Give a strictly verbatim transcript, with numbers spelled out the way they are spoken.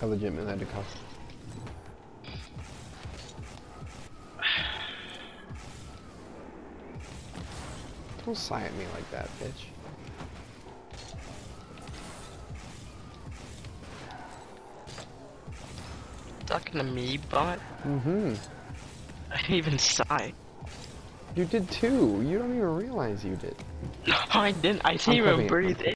I legitimately had to cough. Don't sigh at me like that, bitch. Talking to me, bot? Mm-hmm. I didn't even sigh. You did too. You don't even realize you did. No, I didn't. I didn't I'm even clipping it. breathe in.